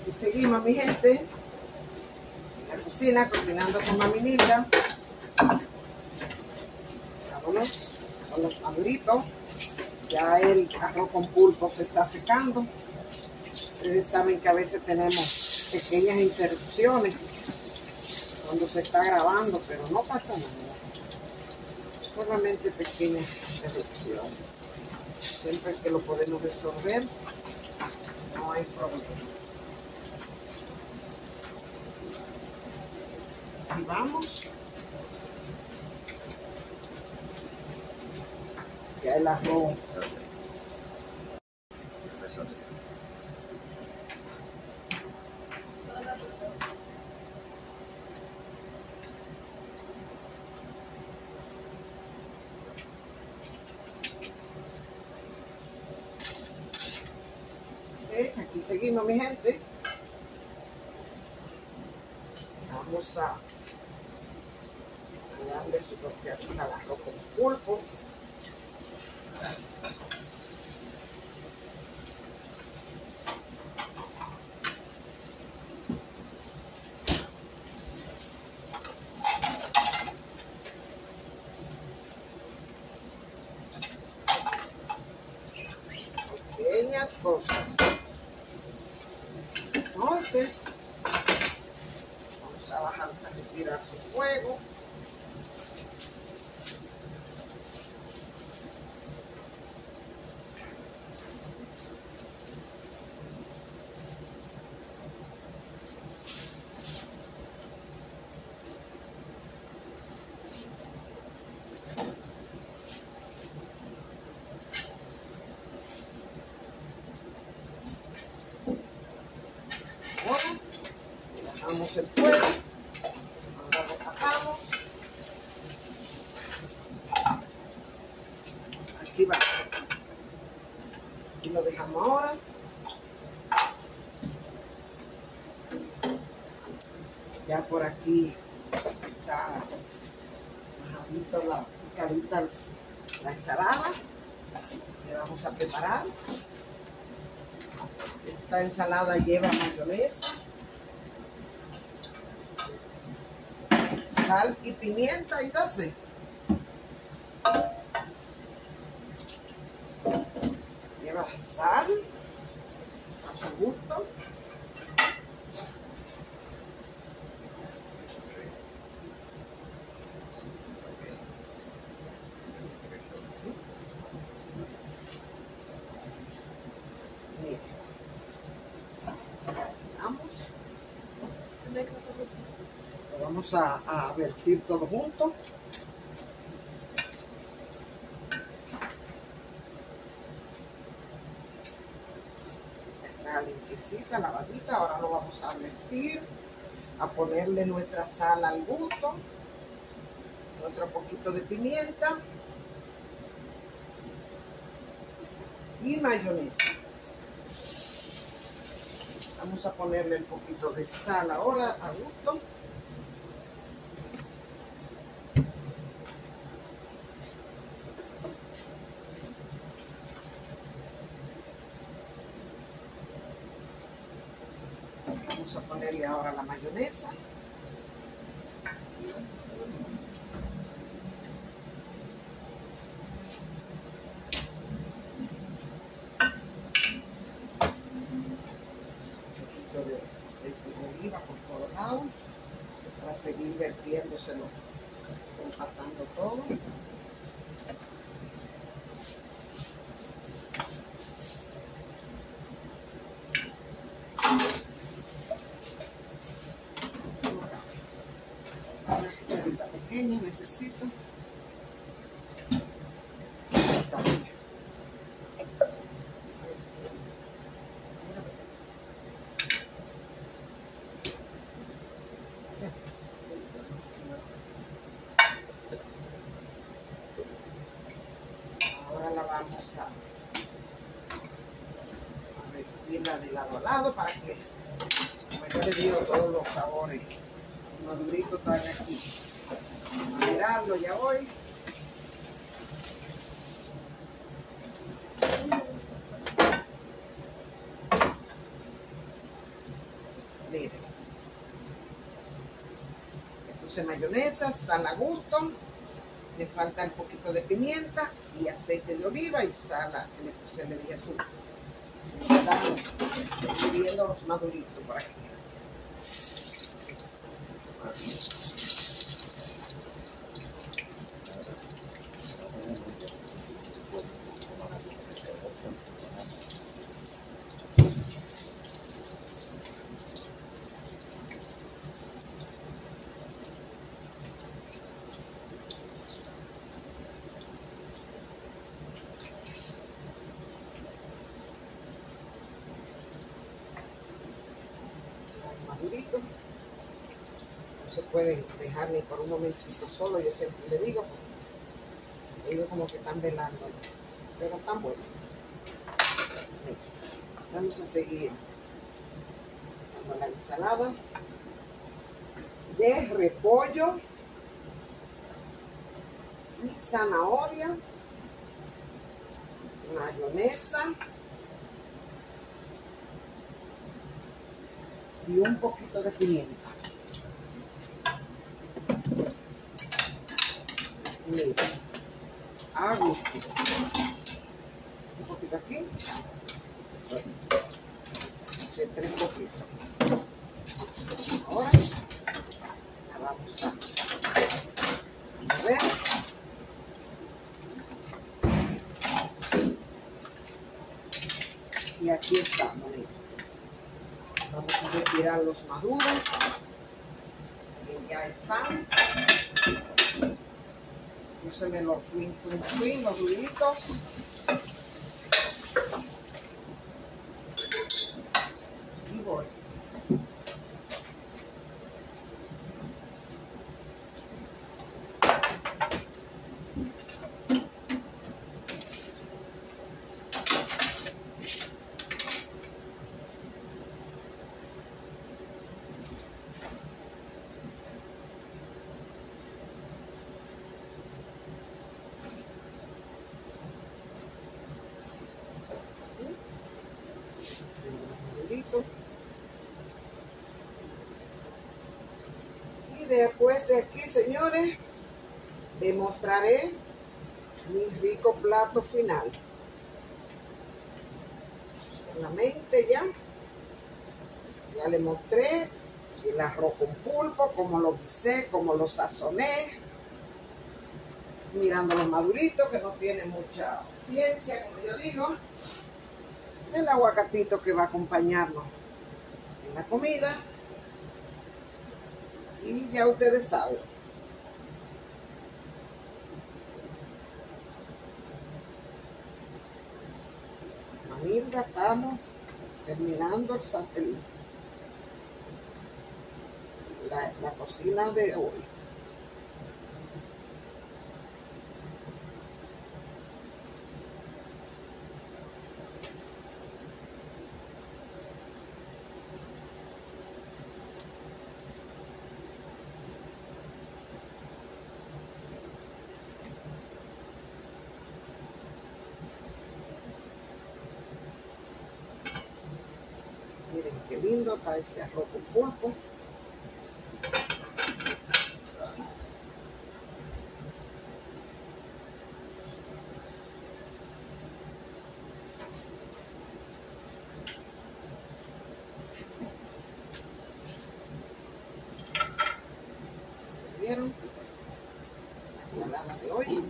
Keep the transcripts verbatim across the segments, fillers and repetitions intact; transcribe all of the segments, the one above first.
Y seguimos, mi gente, en la cocina, cocinando con Mami Nilda. Vámonos con los maduritos. Ya el arroz con pulpo se está secando. Ustedes saben que a veces tenemos pequeñas interrupciones cuando se está grabando, pero no pasa nada. Solamente pequeñas interrupciones. Siempre que lo podemos resolver, no hay problema. Y vamos. Ya el arroz. Okay, aquí seguimos, mi gente. Vamos a darle su tortilla al arroz con pulpo. Pequeñas cosas. Entonces, vamos a bajar hasta retirar su fuego. Bajamos el fuego, ahora lo bajamos, aquí va, y lo dejamos ahora, ya por aquí está bajadito la picadita, la ensalada que vamos a preparar. Esta ensalada lleva mayonesa, sal y pimienta y dase. Lleva sal a su gusto. Vamos. Lo vamos a, a vertir todo junto. La limpiecita, lavadita. Ahora lo vamos a vertir, a ponerle nuestra sal al gusto, otro poquito de pimienta y mayonesa. Vamos a ponerle un poquito de sal ahora a gusto. Vamos a ponerle ahora la mayonesa. Un poquito de aceite de oliva por todos lados para seguir vertiéndoselo, compactando todo. Pequeña necesito. Ahora la vamos a, a vertirla de lado a lado para que, como yo le digo, todos los sabores maduritos están aquí. A mirarlo ya voy. puse mayonesa, sal a gusto. Me falta un poquito de pimienta y aceite de oliva y sal. Le puse, le dije azúcar. Se me están hirviendo los maduritos por aquí. Madurito, no se pueden dejar ni por un momentito solo, yo siempre le digo, ellos como que están velando, pero están buenos. Vamos a seguir con la ensalada de repollo y zanahoria, mayonesa y un poquito de pimienta. Mira, a gusto. Un poquito aquí. Se tres poquitos. Ahora la vamos a mover. Y aquí estamos. Mira. Vamos a retirar los maduros, que ya están. Úseme los twin, twin, twin, los duritos. Y voy. Y después de aquí, señores, les mostraré mi rico plato final. Solamente ya, ya les mostré el arroz con pulpo, como lo guisé, como lo sazoné. Mirando los maduritos, que no tienen mucha ciencia, como yo digo. El aguacatito que va a acompañarnos en la comida. Y ya ustedes saben. Mamita, estamos terminando el, el, la, la cocina de hoy. Miren qué lindo está ese arroz con pulpo. ¿Vieron? La ensalada de hoy.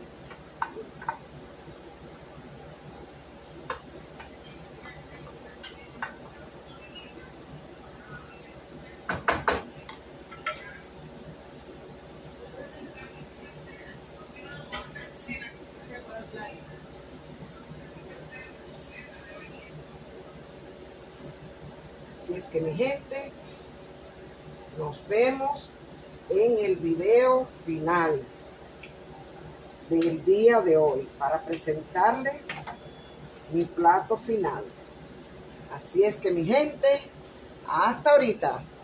Así es que mi gente, nos vemos en el video final del día de hoy para presentarle mi plato final. Así es que mi gente, hasta ahorita.